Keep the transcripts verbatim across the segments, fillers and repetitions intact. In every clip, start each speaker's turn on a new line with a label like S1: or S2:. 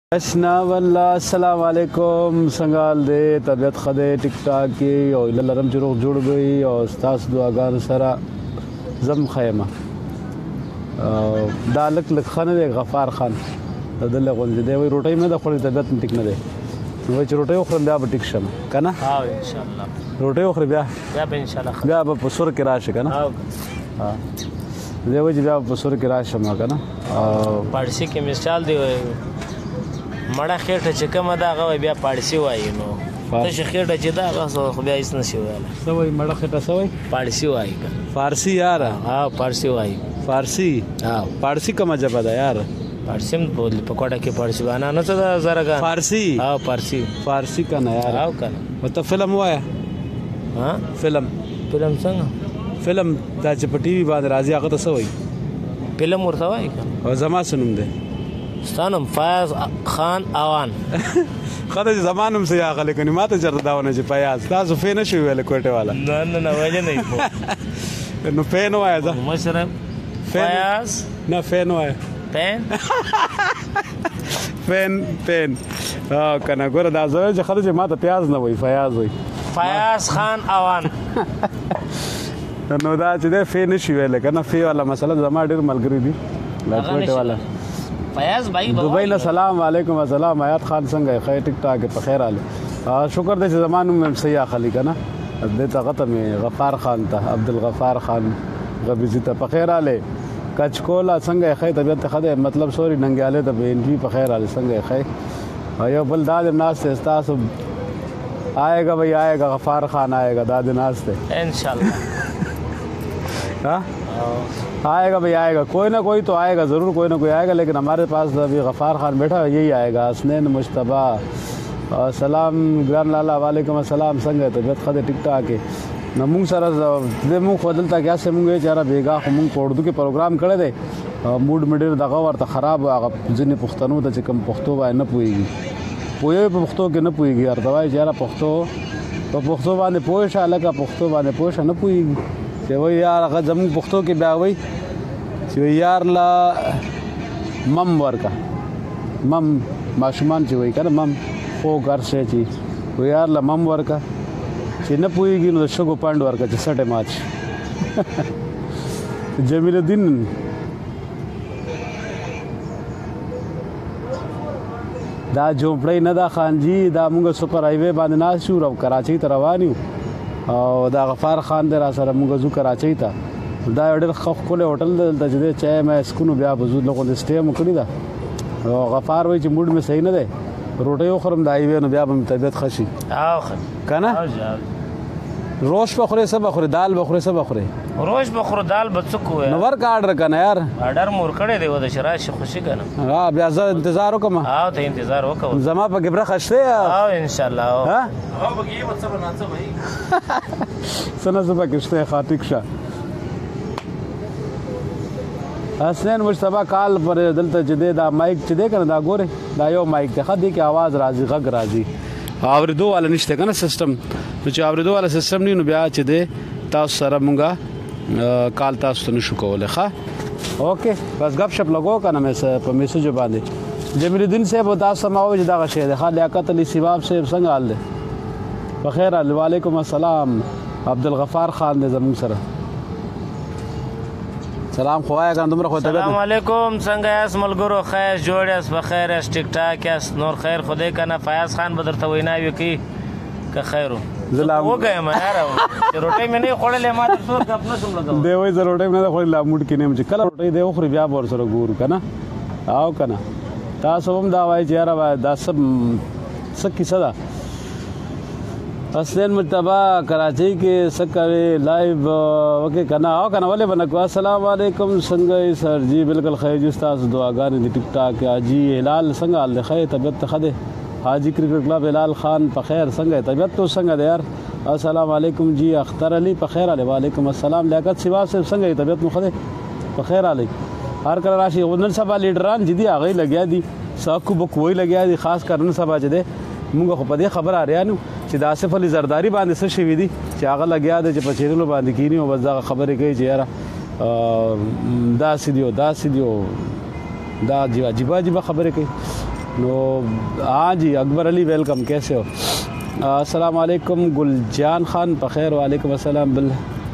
S1: اشنا والله السلام علیکم څنګه حال دی طبیعت ښه دی ټیک ټاک کې او هیله لرم چې روغ جوړ به وي او ستاسو دعاګانو سره زم ښه یم دا لږ لږ ښه نه دی غفار خان د ده له غونځې دی وایي روټۍ مې نه ده خوړې طبیعت مې ټیک نه دی وایي چې روټۍ وخورم بیا به ټیک شم که نه
S2: انشاءالله
S1: روټۍ وخورې بیا
S2: بیا به انشاءالله
S1: بیا به په سور کې راشي که نه دی وایي چې بیا به په سور کې راشم که نه
S2: پاړسي کې مثال دی مړه خېټه چې کومه ده هغه بیا پاړسي وایي نو تشه خېټه چې ده هغه خو بیا هېڅ نشي ویلی
S1: څه وایي مړه خېټه څه وایي
S2: پاړسي وایي
S1: فارسي یاره
S2: ها پاړسي وایي
S1: فارسي
S2: ها
S1: پاړسي کومه ژبه ده یار
S2: پاړسي هم بولي په کوټه کې پاړسي باندې نه څه ده زرګان
S1: فارسي
S2: ها پاړسي
S1: فارسي که نه یار
S2: او که نه
S1: ته فلم وایه
S2: ها
S1: فلم
S2: فلم څنګه
S1: فلم دا چې په ټي وي باندې راځي هغه ته څه وایي
S2: فلم ورته وایي که
S1: او زما څه نوم دی
S2: ستا نوم فیاض خان اوان
S1: ښه ده چې زما نوم څه راغلی کنې ما ته چېرته دا ونه چې فیاض تاسو فی نه شوي ویلی کوټې والا
S2: نه نه نه ویلې نه یې
S1: نو فی نه وایه ځه
S2: مشره فیاض
S1: نه فی نه وایه
S2: پین
S1: فین پین که نه ګوره دا زه چې ښه ده چې ما ته پیاز نه وایي فیاض وایي
S2: فیاض خان اوان
S1: نو دا چې دی فی نه شي ویلی که نه فی والا مثلا زما ډېر ملګري دي دا کوټې والا
S2: فیاض بھائی
S1: دبئی له سلام علیکم السلام حیات خان څنګه یې ښه ټیک ټاک په خیر حال شکر دی چې زما نوم مې صحیح اخلي که نه دې ته غته مې غفار خان ته عبدالغفار خان غبیزي ته په خیر حالې کچکولا څنګه یې ښه طبیعت ښه دی مطلب سوري ننګیالې ته به انټوي په خیر حالې څنګه یې ښه یو بل دا دې ناست دی ستاسو آئے گا بھائی آئے گا غفار خان آئے گا دا دې ناست دی
S2: انشاءاللہ
S1: ہاں آئے گا بھائی آئے گا کوئی نہ کوئی تو آئے گا ضرور کوئی نہ کوئی آئے گا لیکن ہمارے پاس ابھی غفار خان بیٹھا یہی آئے گا حسنین مشتبہ سلام ګران لالا وعلیکم السلام څنګه طبیعت ښه دی ټیک ټاک یې نو مونږ سره دې مونږ خو دلته کیاسې مونږ یې چې یاره بېګا خو مونږ په اردو کې پروګرام کړی دی موډ مې ډېر دغه ورته خراب هغه ځینې پښتنو ته چې کوم پښتو باندې نه پوهېږي پوهوي په پښتو کې نه پوهېږي ورته وایي چې یاره پښتو په پښتو باندې پوه شه هلکه پښتو باندې پوه شه نه پوهېږي چې وایي یار هغه زموږ پښتو کې بیا وایي چې یار لا مم ورکه مم ماشومان چې وایي که نه مم خوږ هر شی چې وایي یار لا مم ورکه چې نه پوهېږي نو د شګو پنډ ورکه چې سټې مات شي جمیل الدین دا جومپړی نه ده خانجي دا مونږ سپر هایوې باندې ناست شو او کراچۍ ته روان یو او دا غفار خان دی را سره مونږ ځو کراچۍ ته دا یو ډېر ښه ښکلی هوټل دی دلته چې دی چای مای سکون بیا به ځو لږ غوندې سټې مو کړې ده او غفار وایي چې موډ مې صحیح نه دی روټۍ وخورم د هایوې نو بیا به مې طبیعت ښه شي که نه روش به خورې څه به خورې دال به خورې څه به خورې
S2: روش به خورو دال به څه کوو
S1: نو ورکه آرډر که نه یار
S2: آرډر مو ورکړی دی و د چې راشي خوشي که نه
S1: ها بیا زه انتظار وکړم
S2: او ته انتظار وکړه
S1: زما پکې برخه شته
S2: او انشاءالله
S1: څه نه څه پکې شته ښه ټیک شه حسنین مشتبه کال پر دلته چې دی دا مایک چې دی که نه دا ګورې دا یو مایک دی ښه دی کې آواز راځي غږ راځي اورېدو والا نشته که نه سسټم نو چې اورېدو والا سسټم نه نو بیا چې دی تاسو سره مونږه کال تاسو ته نشو کولی ښه اوکې بس ګپ شپ لګو که نه په میسجو باندې جمیل الدین صاحب تاسو ته ما وایي چې دغه شی دی ښه لیاقت علي سیباب صاحب څنګه حال دی په خیر حال وعلیکم السلام عبدالغفار خان دی زمونږ سره سلام خو وایه که نه دومره خو
S2: سلام علیکم څنګه یاست ملګرو ښه یاست جوړ یاست په خیر یاست ټیک ټاک یاست نور خیر خو دی که نه فیاض خان به درته ویناوې کوي که خیر و وګیم یاره چې روټۍ مې نه یې خوړلې ما در څور ګپ نه شم لګولی
S1: دی وایي زه روټۍ مې نه ده خوړلې لا موډ کې نه یم چې کله روټۍ دی وخوري بیا به ورسره ګورو که نه او که نه تاسو هم دا وایي چې یاره دا څه څه کیسه ده حسنین مجتبہ کراچۍ کې څه کوې لایو وکې که نه او که نه ولې به نه کوو السلام علیکم څنګه یې سر جي بلکل ښه جي ستاسو دعاګانې دي ټیک ټاک حاجي هلال څنګه حال دی ښه طبیعت ته ښه دی حاجی کرکٹ کلب هلال خان په خیر څنګه یې طبیعت تو څنګه دی یار السلام علیکم جی اختر علي په خیر حال وعلیکم السلام لیاقت سیباب صاحب څنګه یې طبیعت مو ښه دی په خیر حال هر کله راشي نن سبا لیډران چې دي هغه لګیا دي ساکو بکوی لګیا دي خاص کر نن سبا چې دی مونږ خو په دې خبره اریانو چې د آصف علي زرداري باندې څه شوي دي چې هغه لګیا دی چې په چینلو باندې کینی او بس دغه خبرې کوي چې یاره داسې دي او داسې دي او دا عجیبه عجیبه خبرې کوي नो हाँ जी अकबर अली वेलकम, कैसे हो? अस्सलाम वालेकुम गुलजान खान बखैर, वालेकुम अस्सलाम। बिल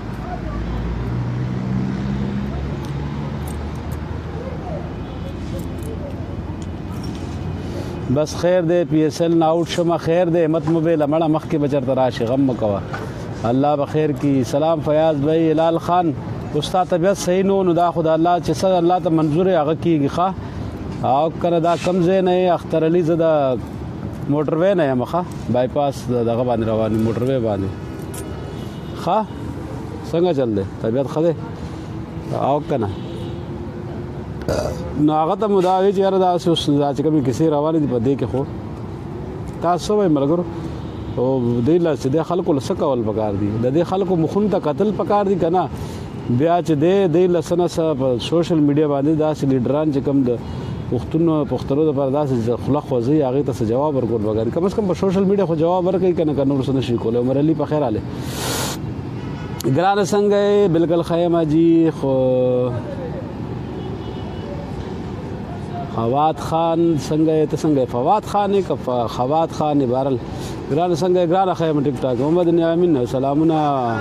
S1: बस खैर दे पी एस एल आउट शुमा खैर दे मत मोबाइल मड़ा मख के बचर तराश गम मकवा अल्लाह बखैर की। सलाम फयाज भाई हिलाल खान, उस्ता तबीयत सही नो नुदा खुदा अल्लाह चिसा अल्लाह त मंजूर आग की खा आओ कर दा कमजे नए अख्तर अली ज़दा मोटरवे नए मखा बाईपास दगा बांध रवानी मोटरवे बांधे खा संगा चल दे तबीयत खदे आओ कना नागत मुदावी यार दास उस दाच कभी किसी रवानी दी पदे के खो तासो भाई मलगर ओ दिल से दे खल को सकवल पकार दी दे खल को मुखुन त कत्ल पकार दी कना ब्याच दे दिल सना सब सोशल मीडिया बांधे दास लीडरान च कम द पुख्तन पुख्तरो द परदास खलख वजी आगे त जवाब वर कोल बगर कम से कम सोशल मीडिया को जवाब वर कई कना कनूर सन शी कोले उमर अली पखैर आले ग्रान संग बिल्कुल खैमा जी खो फवाद खान संगे तो संगे फवाद खान एक खवाद खान इबारल ग्रान संगे ग्रान खैम टिकटॉक मोहम्मद नियामिन सलामुना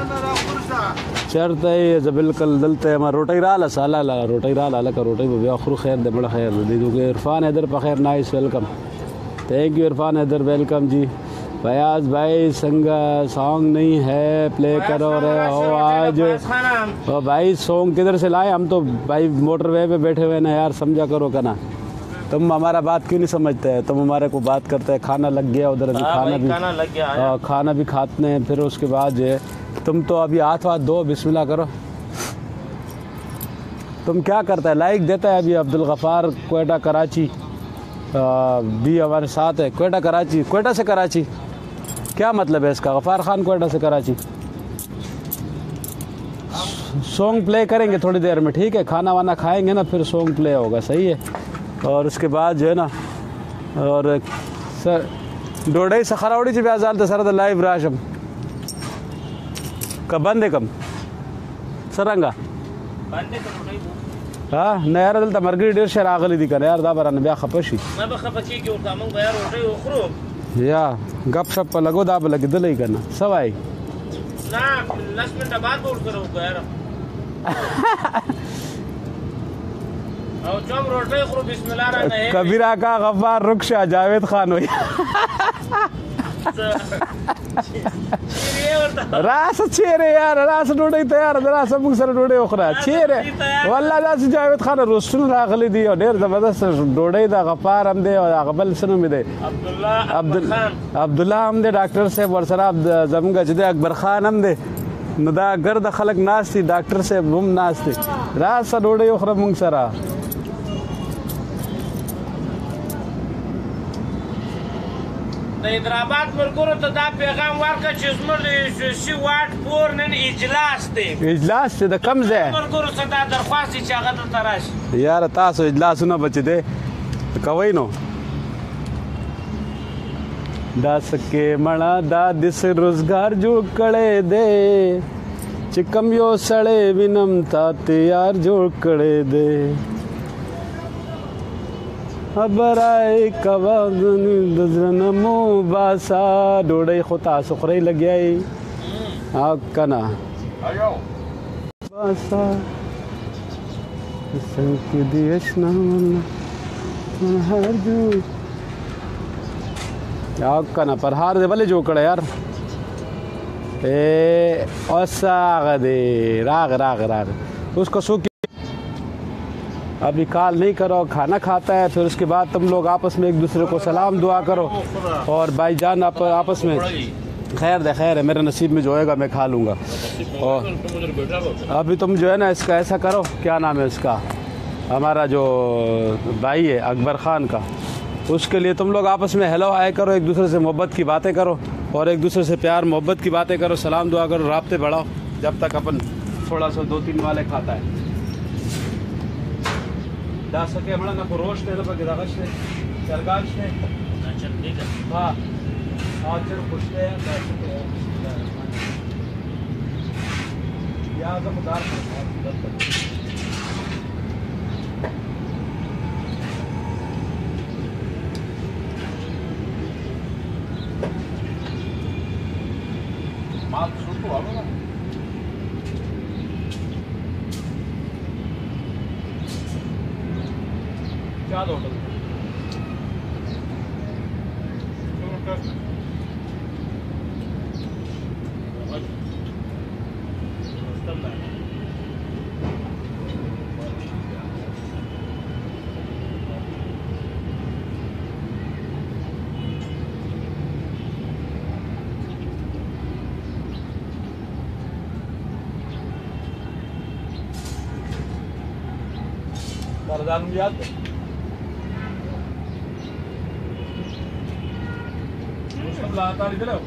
S1: चरते जबिलकल दलते हमार रोटी राला साला ला रोटी राला ला का रोटी बे आखिर खैर दे बड़ा खैर दे दो इरफान हैदर पखैर nice welcome, thank you Irfan Haider welcome ji. Fayaz भाई संग सॉन्ग नहीं है प्ले करो रे हो आज ओ भाई सॉन्ग किधर से लाए? हम तो भाई मोटरवे पे बैठे हुए ना यार, समझा करो कना। तुम हमारा बात क्यों नहीं समझते हैं? तुम हमारे को बात करते हैं खाना लग गया उधर अभी खाना भी खाना लग गया आ, खाना भी खाते हैं फिर उसके बाद जो है तुम तो अभी हाथ वाथ दो बिस्मिल्लाह करो। तुम क्या करता है लाइक देता है? अभी अब्दुल गफ़ार कोयटा कराची भी हमारे साथ है। कोयटा कराची, कोयटा से कराची क्या मतलब है इसका? गफ़ार खान कोयटा से कराची। सॉन्ग प्ले करेंगे थोड़ी देर में, ठीक है? खाना वाना खाएंगे ना फिर सॉन्ग प्ले होगा, सही है? और उसके बाद जो है ना और सर डोडई सखरावड़ी से ब्याजाल तो सर लाइव राशम कब बंदे कम सरंगा हाँ न यार दल तमरगी डेर शहर आगली दी कर यार दा बरान ब्या खपशी मैं बखपची क्यों कामंग बयार रोटे उखरो या गप शप लगो दा लग दल ही करना सब आई ना दस मिनट बाद बोल करो यार कबीरा का गफ्फार रुखशा जावेद खान हुई रास चेहरे यार रास डोडे तैयार रास मुख सर डोडे ओखरा चेहरे वल्ला रास जावेद खान रोस्टन राखली दी और ढेर जबरदस्त डोडे दा गफ्फार हम दे और अकबल सनु में दे अब्दुल्ला अब्दुल्ला अब्दुल्ला हम दे डॉक्टर से वर्सरा जमगा जदे अकबर खान हम दे नदा गर्द खलक नास थी डॉक्टर से बुम नास थी रास डोडे ओखरा मुंग सरा हैदराबाद मरगुरो तो दा पैगाम वारका चीजमल सी वाट पोर नन इजलास दे इजलास से द कम जे मरगुरो से दा दरख्वास्त चागत तराश यार तासो इजलास न बच दे कवई नो दा सके मणा दा दिस रोजगार जो कड़े दे चिकम यो सड़े विनम ताते यार जो कड़े दे अबराई कवागनी दजनमो बासा डोडे खुता सुखरे लग्याई आकना आयो बासा संक दियशना हर जो आकना पर हार दे भले जो कड़े यार ए ओसा दे राग राग राग उसको सो अभी कॉल नहीं करो खाना खाता है फिर उसके बाद तुम लोग आपस में एक दूसरे को सलाम दुआ करो और भाईजान आप आपस में खैर दे खैर है मेरे नसीब में जो होएगा मैं खा लूँगा। और अभी तुम जो है ना इसका ऐसा करो क्या नाम है इसका हमारा जो भाई है अकबर ख़ान का उसके लिए तुम लोग आपस में हेलो हाय करो एक दूसरे से मोहब्बत की बातें करो और एक दूसरे से प्यार मोहब्बत की बातें करो सलाम दुआ करो राब्ते बढ़ाओ जब तक अपन थोड़ा सा दो तीन वाले खाता है दा सके हमारा ना को रोश ने लगा गिरागश ने सरगाश ने अच्छा ठीक है हां आज चल खुश है दा सके या तो खुदार इरशाद होटल Tarzan याद मुस्लिम लाता इधर आओ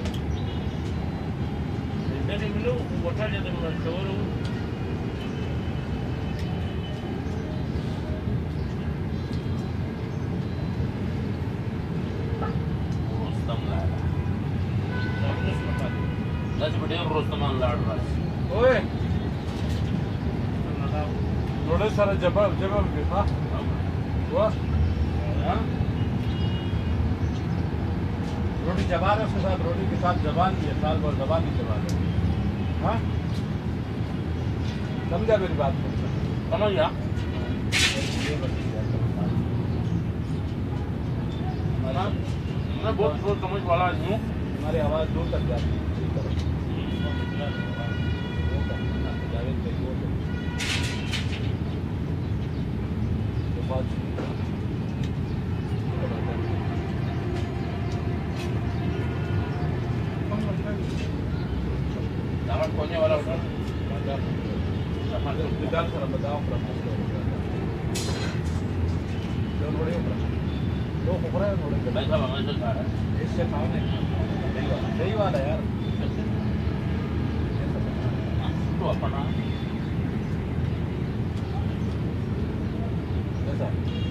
S1: इधर ही मिलो उठा जाते हैं शोर रोस्तम लाड़ा दस बड़े रोस्तमान लाड़ रहा है ओए थोड़े सारे जबल जबल के हाँ वो हाँ रोटी जबान है उसके साथ रोटी के साथ जबान भी है साल भर जबान ही जबान है हाँ समझा मेरी बात को समझ गया मैं बहुत सोच समझ वाला हूँ हमारी आवाज़ दूर तक जाती है कोने वाला होता दाल सर बताओ दो कुकरा है थोड़े भाई साहब हमें तो सारा इससे खाओ नहीं सही वाला यार तो अपना ऐसा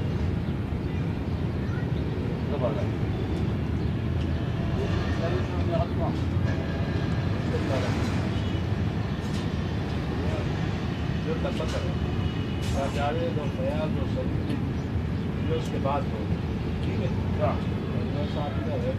S1: तो बोल रहा जो तक पता जावेद और फयाज और सलीम जो उसके बाद हो ठीक है हाँ साथ में है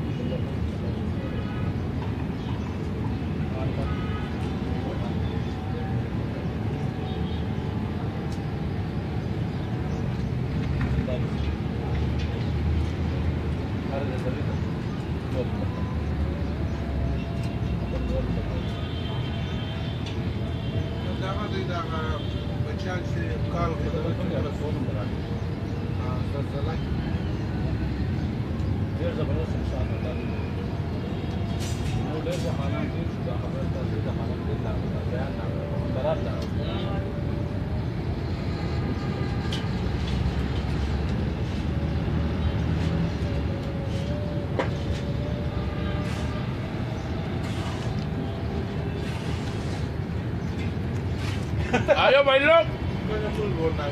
S1: आयो भाई लोग बोलना है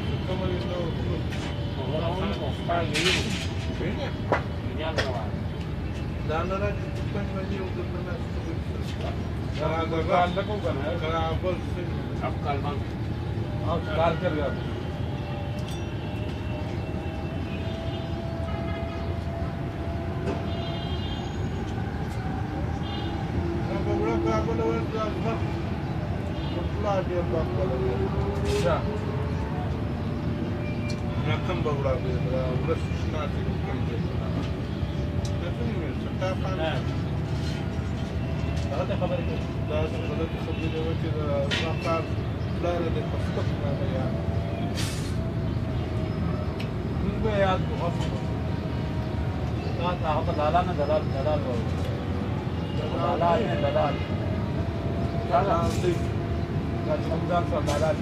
S1: रकम बगड़ा दे रहा उधर सूचना से कम दे रहा लेकिन मैं सट्टा खान गलत खबर है दास गलत खबर है कि सरकार दायरे में पुस्तक में है उनमें याद बहुत कहा था हम दलाल ना दलाल दलाल दलाल है दलाल दलाल से का समझदार सा दलाल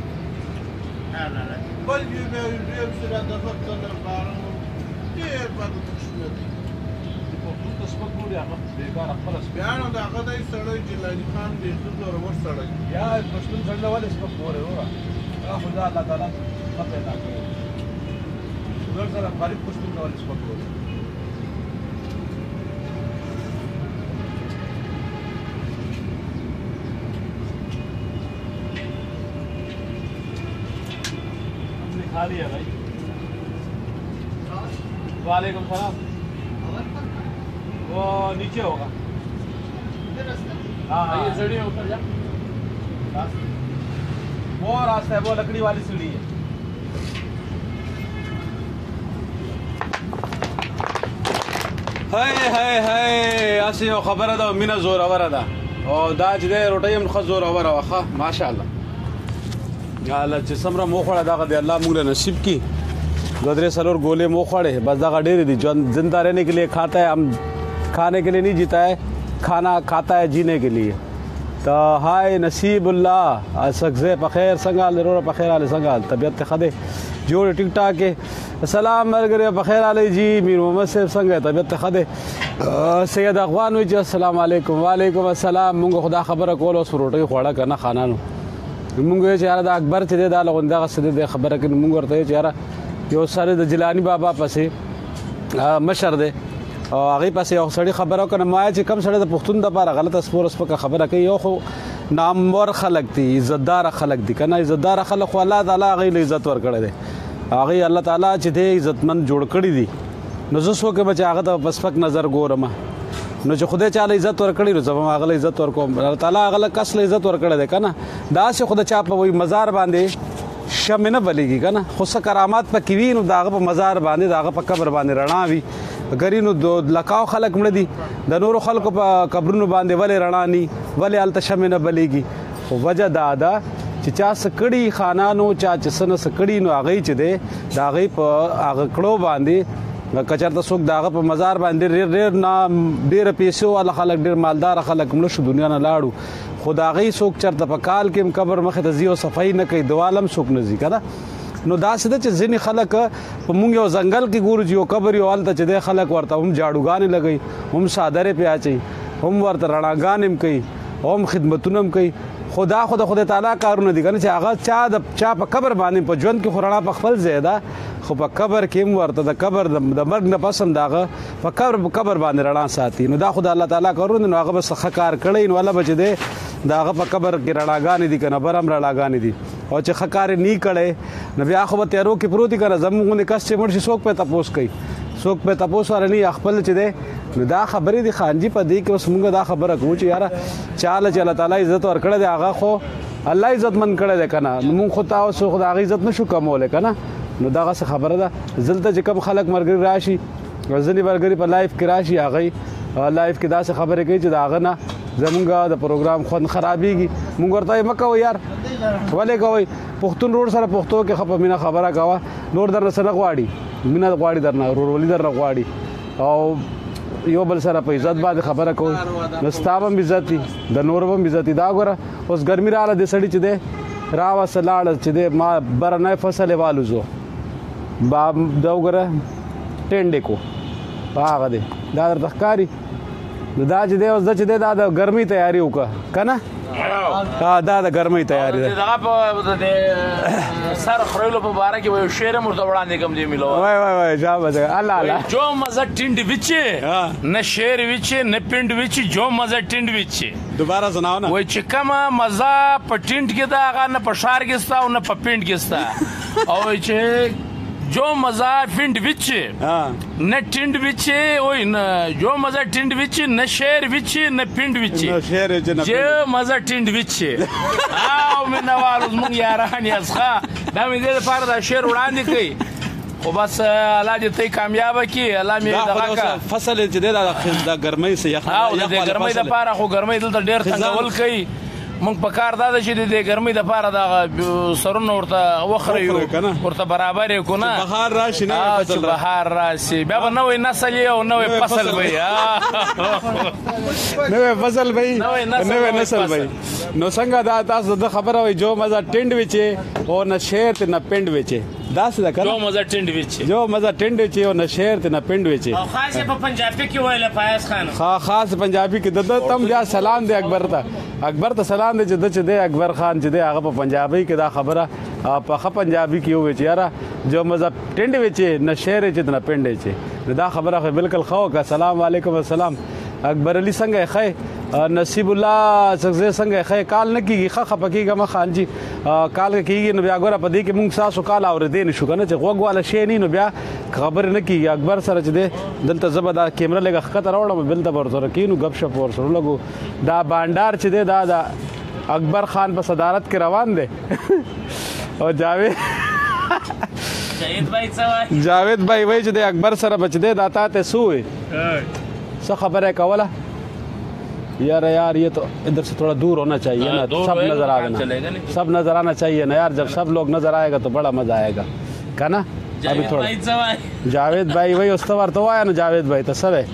S1: بل يمشي هذا فقط البارم كيف بعد تشويه يقولون تسبق بوري عقد بيقار أقبل أسبق يعني ده عقد أي سرعي جلالي خان بيخذ له رور سرعي يا المسلم سرعي ولا يسبق بوري هو أخذ ده الله تعالى قطع ناكل ودول سرع قريب مسلم ولا يسبق بوري खा लिया भाई वालेकुम सलाम वो नीचे होगा हाँ ये सीढ़ी है ऊपर जा वो रास्ता है वो लकड़ी वाली सीढ़ी है هاي هاي هاي اسی یو خبره ده مینه زوروره ده او دا چې دی روټۍ هم ښه زوروره وه ښه ماشاءالله الله چې څومره مو خوړه دغه دی الله موږ له نصیب کړي دو درې څلور ګولې مو خوړې بس دغه ډېرې دي ژوند زندہ رہنے کے لیے کھاتا ہے ہم کھانے کے لیے نہیں جیتا ہے کھانا کھاتا ہے جینے کے لیے تو ہائے نصیب الله سکزه په خیر څنګه حال وروره په خیر حال څنګه حال طبیعت ته ښه دی جوړ ټیک ټاک کې السلام ملګری په خیر حال جی میر محمد صاحب څنګه طبیعت ته ښه دی سید اخوان وی السلام علیکم وعلیکم السلام مونږ خدا خبره کول اوس روټي خوړه کنه خانانو مونږ چې یاره د اکبر چې دی دا لغونده غسه دی خبره کوي مونږ ورته چې یاره یو سره د جیلانی بابا پسې مشر دی او هغه پسې یو سړی خبره کنه ما چې کم سړی د پښتون د لپاره غلطه سپور سپکه خبره کوي یو خو نامور خلق دي عزتدار خلق دي کنه عزتدار خلق خو الله تعالی هغه له عزت ورکړي دي هغه الله تعالی چې دې عزتمن جوړ کړی دي نو زه سو کې بچا هغه ته بس فک نظر ګورم نو چې خدای چاله عزت ورکړي نو زما هغه له عزت ورکوم الله تعالی هغه کس له عزت ورکړي دي کنه دا چې خدای چا په وي مزار باندې شمه نه بلیږي کنه خو څه کرامات په کې وینو داغه په مزار باندې داغه په قبر باندې رڼا وي ګرینو د لکاو خلک مړ دي د نورو خلکو په قبرونو باندې ولې رڼا ني ولې الته شمه نه بلیږي خو وجه دا ده چې چا سکړی خانانو چا چې سن سکړی نو هغه چې دی دا هغه په هغه کړو باندې کچرته څوک داغه په مزار باندې ډېر ډېر نام ډېر پیسو والا خلک ډېر مالدار خلک مړ شو دنیا نه لاړو خدای څوک چرته په کال کې قبر مخه ته زیو صفای نه کوي دوالم څوک نه زی کنه نو دا څه چې ځینې خلک په مونږ یو ځنګل کې ګورو یو قبر یو الته چې د خلک ورته هم جاړوګانې لګي هم صادره پی اچي هم ورته رڼاګان هم کوي هم خدمتونه هم کوي خدا خدا خدای تعالی کارونه دي کنه چې هغه چا د چا په قبر باندې په ژوند کې خورنا په خپل زیاده خو په قبر کې هم ورته د قبر د مرګ نه پسند داغه په قبر په قبر باندې رڼا ساتي نو دا خدای الله تعالی کارونه نو هغه بس خکار کړي نو الله بچ دی داغه په قبر کې رڼاګانې دي کنه برم رڼاګانې دي او چې خکار نه کړي نو بیا خو به تیارو کې پروتي کنه زموږ کس چې مرشي څوک په تپوس کوي څوک په تپوس ورني خپل چې دی نو دا خبرې دي خانجي په دې کې اوس موږ دا خبره کوو چې یاره چاله چې الله تعالی عزت ورکړی دی هغه خو الله عزت من کړی دی کنه نو موږ خو تاسو خو د هغه عزت نشو کومولی کنه نو دغه څه خبره ده دلته چې کوم خلک مرګري راشي ځینې مرګري په لایف کې راشي هغه لایف کې داسې خبرې کوي چې د هغه نه زمونږ د پروګرام خوند خرابېږي موږ ورته مه کوو یار ولې کوئ پښتون روډ سره پښتو کې خپه مینه خبره کوه نور درنه څه نه غواړي مینه غواړي درنه ورورولي درنه غواړي او یو بل سره په عزت باندې خبره کوي نو ستا به هم عزت دي د نور به هم عزت دي دا ګوره اوس ګرمي راغله د سړي چې دی راوسه لاړه چې دی ما برنی فصلې والوزو با دا وګوره ټینډې کو هغه دی دا درته ښکاري نو دا چې دی اوس دا چې دی دا د ګرمۍ تیاري وکړه که نه دا د ګرمۍ تیاري ده
S2: دغه په د سر خورلو په باره کې یو شعر هم ورته وړاندې کوم دی میلو
S1: وای وای وای جا بده الله الله
S2: جو مزه ټینډ وچې نه شعر وچې نه پینډ وچې جو مزه ټینډ وچې
S1: دوباره سناو نه
S2: وای چې کومه مزه په ټینډ کې ده هغه نه په ښار کې ستا او نه په پینډ کې ستا او چې جو مزه پینډ وچې نه ټینډ وچې وای نه جو مزه ټینډ وچې نه شعر وچې نه پینډ وچې
S1: نه شعر وچې نه
S2: جو مزه ټینډ وچې او مینوال زموږ یاران یې څخه دا مې دې لپاره دا شعر وړاندې کوي خو بس الله دې ته کامیاب کړي الله مې دغه کا
S1: فصل چې دی دا ګرمۍ سه یخ
S2: او د ګرمۍ لپاره خو ګرمۍ دلته ډېر څنګهول کوي مونږ په کار دا چې د ګرمۍ لپاره د سرونه ورته وخریو ورته برابر یې کو نه
S1: بهار راشي نه
S2: فصل بهار راشي بیا به نوې نسل یې او نوې فصل به
S1: نوې فصل به نوې نسل به نو څنګه دا تاسو د خبره وي جو مزه ټینډ وچې او نه شعر نه پینډ وچې دا څه ده کنه
S2: جو مزه ټینډ وچې
S1: جو مزه ټینډ وچې او نه شعر نه پینډ وچې
S2: او خاص په پنجابي کې ویل فایز خان
S1: ها خاص پنجابي کې د تم بیا سلام دی اکبر ته اکبر ته سلام دی چې د چې دی اکبر خان چې دی هغه په پنجابي کې دا خبره په ښه پنجابي کې وویل چې یاره جو مزه ټینډ وچې نه شعر چې نه پینډ وچې دا خبره خو بالکل ښه وکړه سلام علیکم السلام اکبر علي څنګه ښه نصیب الله څنګه څنګه ښه کال نه کیږي ښه خپه کېږه ما خان جي کال کېږي نو بیا ګوره په دې کې مونږ تاسو کال اورېدی نه شو که نه چې غوږ والا شی نه نو بیا خبرې نه کېږي اکبر سره چې دی دلته زه به دا کیمره لږه ښکته راوړم بلته به ورسره کښېنو ګپ شپ ورسره لګو دا بانډار چې دی دا د اکبر خان په صدارت کې روان دی او جاوید جاوید بھائی وایي چې د اکبر سره بچ دی دا تا ته څه ووایي सा खबर है कवला यार यार ये तो इधर से थोड़ा दूर होना चाहिए ना, सब नजर आ गया, सब नजर आना चाहिए ना यार। जब सब लोग नजर आएगा तो बड़ा मजा आएगा का ना। अभी थोड़ा जावेद भाई वही उस्तवार तो आया ना, जावेद भाई तो सब है।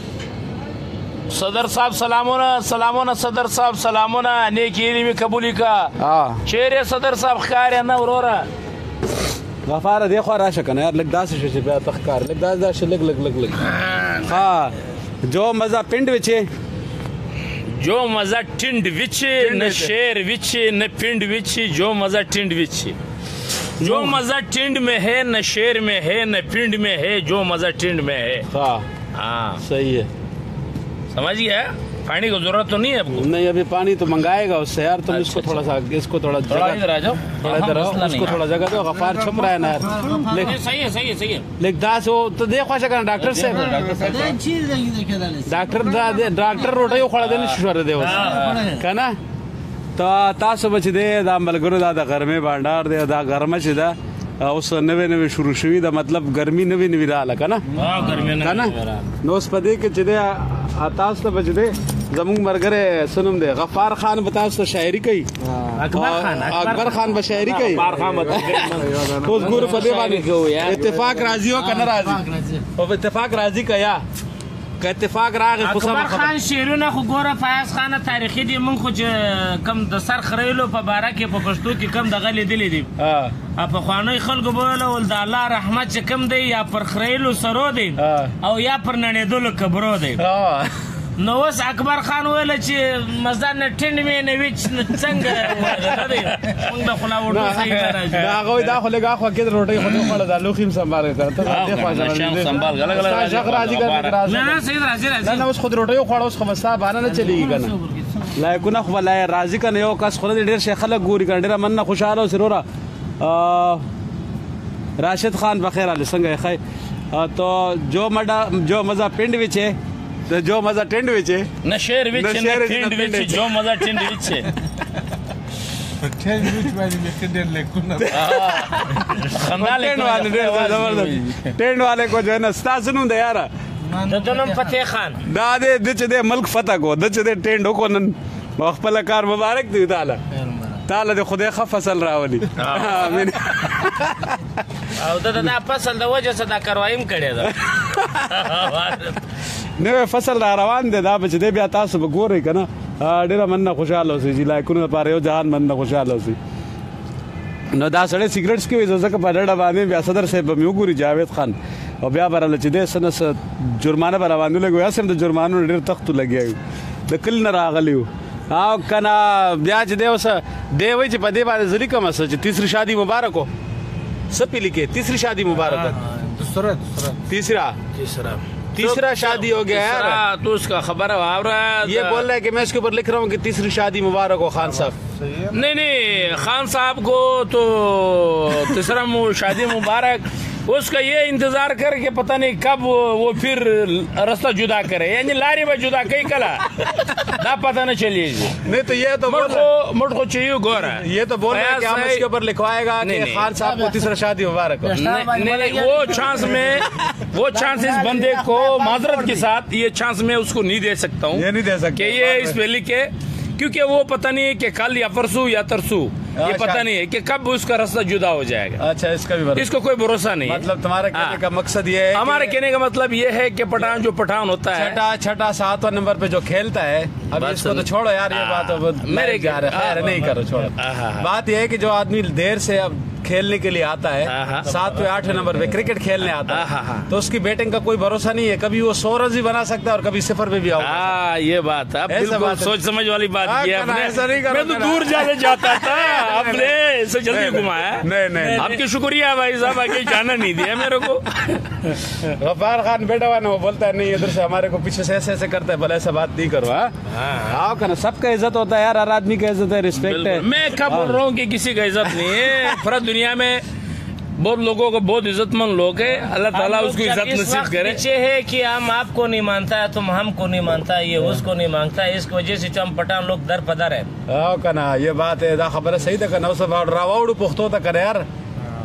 S2: सदर साहब सलामोना सलामोना सदर साहब सलामोना नेकी में कबूली का
S1: हाँ
S2: शेर सदर साहब खैर ना उरोरा
S1: गफार देखो राशा का ना यार लग दास से पे तखकार लग दास दास लग लग लग लग हाँ जो मजा पिंड विचे
S2: जो मजा टिंड विचे न शेर विचे न पिंड विचे जो मजा टिंड विचे जो मजा टिंड में है न शेर में है न पिंड में है जो मजा टिंड में है।
S1: हाँ
S2: हाँ
S1: सही है,
S2: समझ गया। पानी की जरूरत तो नहीं है आपको?
S1: नहीं अभी पानी तो मंगाएगा उससे यार। तुम इसको थोड़ा सा इसको थोड़ा
S2: इधर आ जाओ,
S1: थोड़ा इधर आओ, उसको थोड़ा जगह दो। गफार छुप रहा है ना यार। लेकिन
S2: सही है सही है सही है।
S1: लेकिन दास वो तो देखो शक्ल डॉक्टर से डॉक्टर डॉक्टर रोटी खोला देने शुरू दे का ना। तो तासो बच दे दा मलगुरु दा घर में भंडार दे दा घर में सीधा उस नवे नवे शुरू शुरू दा मतलब गर्मी नवी नवी रहा का ना।
S2: हां गर्मी
S1: का ना नोस पदे के चदे तास तो बच दे जमुंग मरगरे सुनम दे गफ्फार खान बतास तो शायरी कई
S2: अकबर खान
S1: अकबर खान बशायरी कई
S2: अकबर खान बता
S1: तो गुरु पदे वाली इत्तेफाक राजी हो का ना राजी और इत्तेफाक राजी का या का इत्तेफाक राग
S2: अकबर खान शेरونه خو ګوره فیاض خان تاریخي دي مونږ خو کم د سر خریلو په باره کې په پښتو کې کم دغه لیدلې دي ا په خواني خلکو بوله ول د الله رحمت چې کم دی یا پر خریلو سرو دی او یا پر نړېدلو کبرو دی نو اوس اکبر خان ویل چې مزدان ټینډ مې نه وچ څنګه نه دی مونږ د خلا وټو صحیح راځي
S1: دا غوي دا خو لګا خو کې روټي خو خړل دا لوخیم سنبال کړ ته دې خو ځان
S2: سنبال غلغ غلغ
S1: شخ راځي کړ
S2: نه نه صحیح راځي راځي
S1: نه اوس خو روټي خو اوس خو مسا باندې نه چلیږي کنه لا کو نه خو لا راځي کنه یو کس خو ډیر شیخ خلک ګوري کنه ډیر من خوشاله سرورا راشد خان بخیر علی څنګه خای تو جو مډا جو مزه پنڈ وچ ہے तो जो मजा टेंड विचे
S2: न शेर विचे न टेंड विचे जो मजा टेंड विचे
S3: टेंड विच वाली में टेंड लेकुना
S2: खंडाले
S1: वाले जबरदस्त टेंड वाले को जो है ना स्टा सुनू दे यार
S2: तो जनम फतेह खान
S1: दादे दच दे मुल्क फतह को दच दे टेंड को नन मखफल कार मुबारक दी ताला ताला दे खुदे ख फसल रावली आमीन
S2: او دا دا فصل د وجه صدا کروایم کړي دا
S1: نو فصل را روان دي دا بچ دې بیا تاسو وګورئ کنه ډیره مننه خوشاله اوسئ چې لایکونو لپاره یو جهان مننه خوشاله اوسئ نو دا سړی سیګریټس کې وځه ځکه په ډډه باندې بیا صدر صاحب به یو ګوري جاوید خان او بیا برل چې دې سنس جرمانه به روانو لګو اسم د جرمانو ډیر تخت لګیایو د کل نه راغلیو او کنه بیا چې دې اوس دی وای چې په دې باندې ځلی کوم څه چې تیسری شادي مبارک ہو سپی لکھے تیسری شادی مبارک
S3: دوسرا
S1: تیسرا
S2: تیسرا
S1: تیسرا شادی ہو گیا
S2: یار تو اس کا خبر آ رہا ہے
S1: یہ بول رہا ہے کہ میں اس کے اوپر لکھ رہا ہوں کہ تیسری شادی مبارک ہو خان صاحب
S2: نہیں نہیں خان صاحب کو تو تیسرا شادی مبارک اس کا یہ انتظار کر کے پتہ نہیں کب وہ پھر راستہ جدا کرے یعنی لاری میں جدا کئی کلا نہ پتہ نہ چلیے
S1: نہیں تو یہ تو
S2: مٹ کو مٹ کو چاہیے گورا
S1: یہ تو بول رہا ہے کہ ہم اس کے اوپر لکھوائے گا کہ خان صاحب کو تیسرا شادی مبارک ہو
S2: نہیں وہ چانس میں وہ چانس اس بندے کو معذرت کے ساتھ یہ چانس میں اس کو نہیں دے سکتا ہوں
S1: یہ نہیں دے سکتا
S2: کہ یہ اس پہ لکھے کیونکہ وہ پتہ نہیں ہے کہ کل یا پرسوں یا ترسوں یہ پتہ نہیں ہے کہ کب اس کا راستہ جدا ہو جائے گا
S1: اچھا اس کا بھی
S2: اس کو کوئی بھروسہ نہیں ہے
S1: مطلب تمہارا کہنے کا مقصد یہ ہے
S2: ہمارے کہنے کا مطلب یہ ہے کہ پٹھان جو پٹھان ہوتا ہے
S1: چھٹا چھٹا ساتواں نمبر پہ جو کھیلتا ہے اب اس کو تو چھوڑو یار یہ بات میرے خیر نہیں کرو چھوڑو بات یہ ہے کہ جو آدمی دیر سے اب کھیلنے کے لیے آتا ہے ساتویں آٹھویں نمبر پہ کرکٹ کھیلنے آتا ہے تو اس کی بیٹنگ کا کوئی بھروسہ نہیں ہے کبھی وہ سو رنز بھی بنا سکتا ہے اور کبھی صفر پہ بھی آؤٹ
S2: ہاں یہ بات ہے بالکل سوچ سمجھ والی بات کی ہے میں تو دور جانے جاتا تھا آپ نے اسے جلدی گھمایا
S1: نہیں نہیں
S2: آپ کی شکریہ بھائی صاحب آگے جانا نہیں دیا میرے کو
S1: غفار خان بیٹا ہوا نا وہ بولتا ہے نہیں ادھر سے ہمارے کو پیچھے سے ایسے ایسے کرتا ہے بھلے ایسا بات نہیں کرو ہاں کہنا سب کا عزت ہوتا ہے یار ہر آدمی کا عزت ہے رسپیکٹ ہے
S2: میں کیا بول رہا ہوں کہ کسی کا عزت نہیں ہے پورا دنیا میں بہت لوگوں کو بہت عزت مند لوگ ہے اللہ تعالیٰ اس کو عزت نصیب کرے
S4: پیچھے ہے کہ ہم آپ کو نہیں مانتا ہے تم ہم کو نہیں مانتا ہے یہ اس کو نہیں مانگتا ہے اس کی وجہ سے ہم پٹھان لوگ در پدر ہے
S1: ہاں کنا یہ بات ہے دا خبر صحیح تھا کنا اس راوڑ پختو تھا کرے یار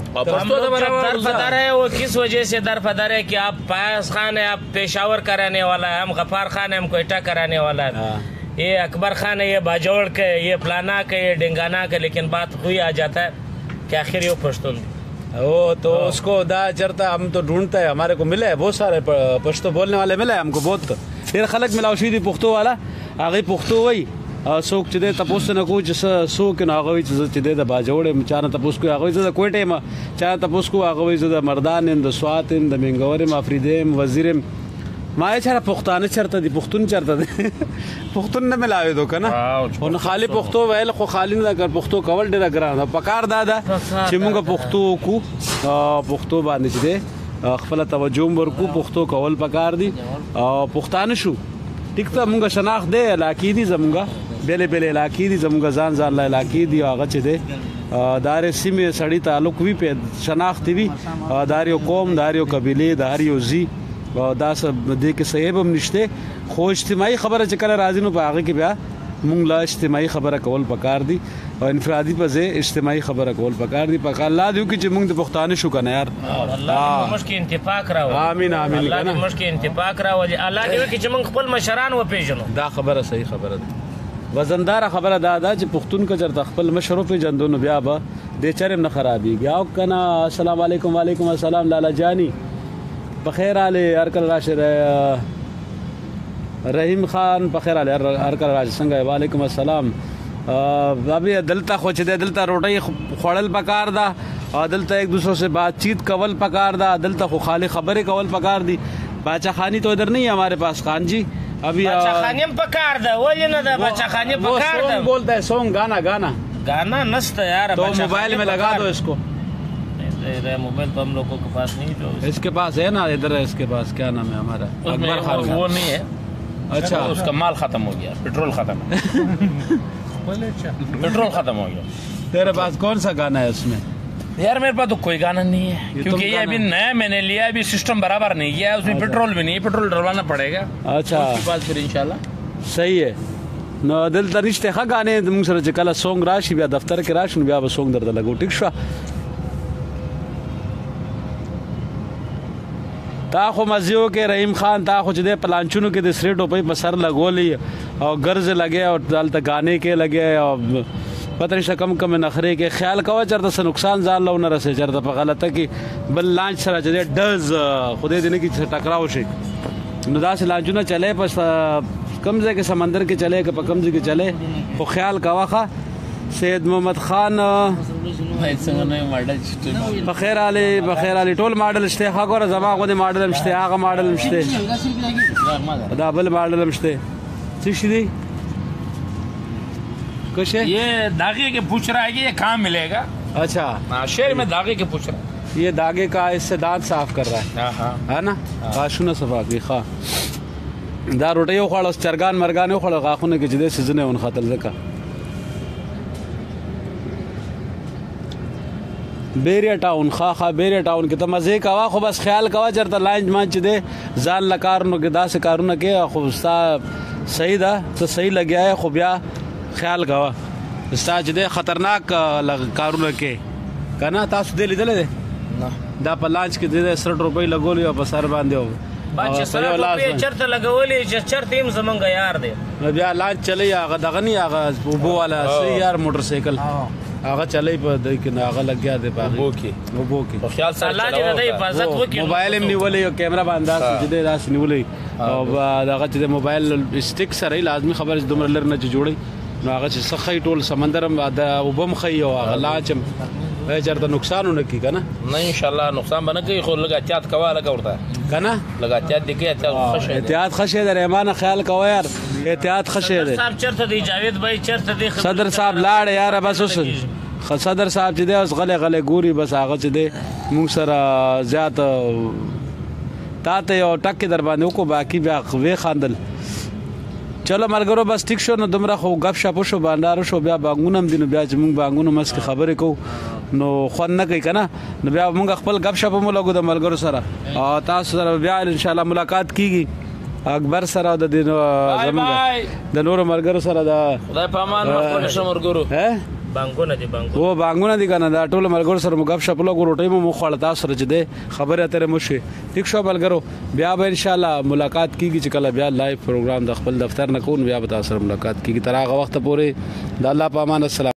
S2: हम लोग दरफदार है, वो किस वजह से दरफदार है कि आप फयाज खान है, आप पेशावर कराने वाला है, हम गफार खान है, हम कोयटा कराने वाला है, ये अकबर खान है, ये बाजौड़ के, ये फलाना के, ये डेंगाना के, लेकिन बात हुई आ जाता है कि आखिर ये पश्तून
S1: वो तो उसको दा चरता हम तो ढूंढते हैं, हमारे को मिले है बहुत सारे पश्तो बोलने वाले मिले हैं हमको, बहुत फिर खलक मिलावशी थी पुख्तो वाला आगे पुख्तो वही सोक चदे तपोस न को जस सो के नागवी चदे द बाजोड़े चाना तपोस को आगवी द कोयटे म चाना तपोस को आगवी द मर्दान इन द स्वात इन द मिंगोरे माफरीदेम वजीरम माए छरा पुख्ताने चरता दी पुख्तुन चरता दे पुख्तुन न मिलावे दो कना उन खाली पुख्तो वेल को खाली न कर पुख्तो कवल डेरा करा पकार दादा चिमुगा पुख्तो को पुख्तो बांधे चदे खपल तवज्जो वर्कू पुख्तो कवल पकार दी पुख्ताने शु टिक त मुंगा शनाख दे इलाकी दी जमुगा बेले बेले इलाकी दी जमुगा जान जान ला इलाकी दी आगा चदे दारे सिमे सड़ी ताल्लुक भी पे शनाख्ती भी दारियो कौम दारियो कबीले दारियो जी दास दे के सहेब हम निश्ते खो इज्तिमाई खबर चकल राजी नो आगे के ब्या मुंगला इज्तिमाई खबर कवल पकार दी और इनफरादी पजे इज्तिमाई खबर कवल पकार दी पकार ला दियो कि मुंग पुख्ताने शु कना यार
S2: अल्लाह मुश्किल इंतफाक राव
S1: आमीन आमीन
S2: अल्लाह मुश्किल इंतफाक राव अल्लाह दियो कि मुंग खपल मशरान व पेजनो
S1: दा खबर सही खबर वजनदार खबर दादा च पुख्तून का जर तखपल मशरो पे जंदो ब्या बा दे चरम न खराबी गया कना अस्सलाम वालेकुम वालेकुम अस्सलाम लाला जानी बखैर आले अरकल राशिद रहीम खान बखैर आले अरकल राशिद संग वालेकुम अस्सलाम अभी दलता खोच दे दलता रोटी खोड़ल पकार दा दलता एक दूसरों से बातचीत कवल पकार दा दलता खो खाली खबरें कवल पकार दी बाचा खानी तो इधर नहीं है हमारे पास खान जी अभी
S2: बाचा खानी पकार दा वो ये ना दा बाचा खानी पकार दा
S1: बोलता है सॉन्ग गाना गाना
S2: गाना नस्त यार
S1: तो मोबाइल में लगा दो इसको
S2: मोबाइल तो हम लोगों के पास नहीं तो
S1: इसके पास है ना इधर है इसके पास क्या नाम है हमारा
S2: अकबर खान वो नहीं है
S1: अच्छा
S2: उसका माल खत्म हो गया पेट्रोल खत्म पेट्रोल खत्म हो गया
S1: तेरे पास कौन सा गाना है उसमें
S2: यार मेरे पास तो कोई गाना नहीं है क्योंकि ये अभी नया मैंने लिया अभी सिस्टम बराबर नहीं किया उसमें पेट्रोल भी नहीं है पेट्रोल डलवाना पड़ेगा
S1: अच्छा
S2: उसके बाद फिर इंशाल्लाह
S1: सही है न दिल तरिश्ते खा गाने मुंग सर कल सॉन्ग राशि ब्या दफ्तर के राशन ब्या सॉन्ग दर्द लगो ठीक शा ताखो मजियो के रहीम खान ताखो चदे पलांचुनु के दसरे टोपई पसर लगोली और गर्ज लगे और दाल तक गाने के लगे और पता नहीं कम कम नखरे के ख्याल कवा चरता से नुकसान जान लो न रसे चरता पर गलत है कि बल लांच सरा चदे डज खुदे देने की टकराव से नुदा से लांचू ना चले बस कमजे के समंदर के चले के कमजे के चले वो ख्याल कवा खा सैयद मोहम्मद खान बखैर आले बखैर आले टोल मॉडल इश्ते खागोर जमा को मॉडल इश्ते आगा मॉडल इश्ते डबल मॉडल इश्ते सिशदी कुछ है
S2: ये दागे के पूछ रहा है कि ये कहाँ मिलेगा
S1: अच्छा
S2: हाँ शहर में दागे के पूछ रहा है
S1: ये दागे का इससे दांत साफ कर रहा है है ना खाशुना सफा की खा दा रोटे उखाड़ो चरगान मरगान उखाड़ो खाखुने के जिदे सीजन है उन खातल का बेरिया टाउन खा खा बेरिया टाउन के तो मजे का खो बस ख्याल कवा चरता लाइन मांच दे जान लकारनो के दा से कारुना के खुस्ता सही दा तो सही लग गया है खुबिया ख्याल कवा स्टाज दे खतरनाक कारुना के कना तास दे लिदले दे ना दा पलांच के दे सौ रुपए लगो लियो बसर बांधो
S2: बाचे सर रुपए चरत लगोली चरत हिम समंग यार दे
S1: बिया लांच चले आगा दगनी आगा वो वाला सही यार मोटरसाइकिल आगा चले पर कि आगा लग गया दे बाकी वो की वो की
S2: तो ख्याल से अल्लाह जी ने हिफाजत हो की
S1: मोबाइल में निवले कैमरा बांधा जिदे रास निवले और आगा जिदे मोबाइल स्टिक सर लाजमी खबर दुमर लर न जोड़ी आगा से सखई टोल समंदर में उबम खई हो आगा लाचम ए चरता नुकसान होने की कना
S2: नहीं इंशाल्लाह नुकसान बना के खो लगा चात कवा लगा उड़ता है
S1: कना
S2: लगा चात दिखे अच्छा खुश है
S1: एहतियात खशे दे रहमान ख्याल कवा यार एहतियात खशे दे
S2: साहब चरत दी जावेद भाई चरत दी
S1: सदर साहब लाड़ यार बस उस सदर साहब च दे उस गले गले गोरी बस आगा च दे मुंग सरा ज्यादा ताते और टक के दरबाने को बाकी वे खांदल चलो मरगरो बस ठीक शो न दुमरा खो गप शप शो बांडारो शो ब्या बांगुनम दिन ब्या जमुंग बांगुनो मस के खबरे को नो खन न कई कना न ब्या मुंग खपल गप शप मो लगो द मरगरो सरा आ तास सरा ब्या इंशाल्लाह मुलाकात कीगी अकबर सरा द दिन जमुंग द नूर मरगरो सरा द
S2: खुदा पामान मरगरो मरगरो
S1: है
S2: بانګونه دي بانګونه
S1: او بانګونه دي کنه دا ټول ملګرو سره مګب شپلو کو روټي مو خړ تاسو سره چې ده خبره اترې مو شي ټیک شو ملګرو بیا به ان شاء الله ملاقات کیږي چې کله بیا لایو پروګرام د خپل دفتر نه کوو بیا به تاسو سره ملاقات کیږي تر هغه وخت پورې د الله په امان السلام